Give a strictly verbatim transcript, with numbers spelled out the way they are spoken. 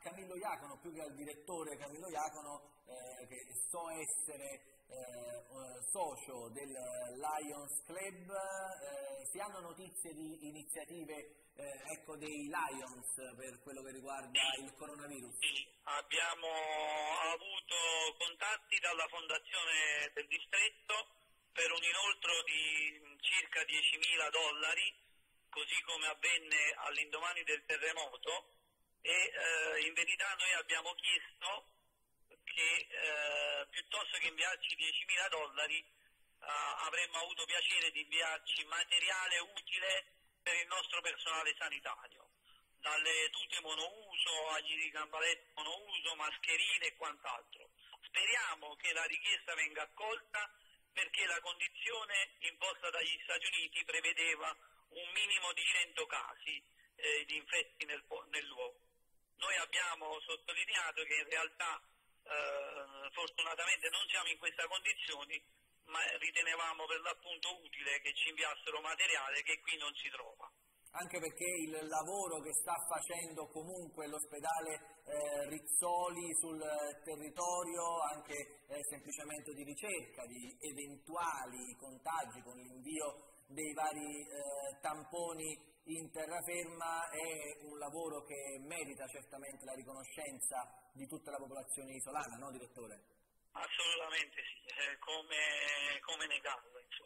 Camillo Iacono, più che al direttore Camillo Iacono, eh, che so essere eh, socio del Lions Club. Eh, si hanno notizie di iniziative eh, ecco, dei Lions per quello che riguarda il coronavirus? Sì, abbiamo avuto contatti dalla fondazione del distretto per un inoltro di circa diecimila dollari, così come avvenne all'indomani del terremoto, e eh, in verità noi abbiamo chiesto che eh, piuttosto che inviarci diecimila dollari eh, avremmo avuto piacere di inviarci materiale utile per il nostro personale sanitario, dalle tute monouso agli ricambaletti monouso, mascherine e quant'altro. Speriamo che la richiesta venga accolta, perché la condizione imposta dagli Stati Uniti prevedeva un minimo di cento casi eh, di infetti nel, nel luogo. Noi abbiamo sottolineato che in realtà eh, fortunatamente non siamo in questa condizione, ma ritenevamo per l'appunto utile che ci inviassero materiale che qui non si trova. Anche perché il lavoro che sta facendo comunque l'ospedale eh, Rizzoli sul territorio, anche eh, semplicemente di ricerca di eventuali contagi con l'invio dei vari eh, tamponi in terraferma, è un lavoro che merita certamente la riconoscenza di tutta la popolazione isolana, no direttore? Assolutamente sì, eh, come, come negarlo insomma.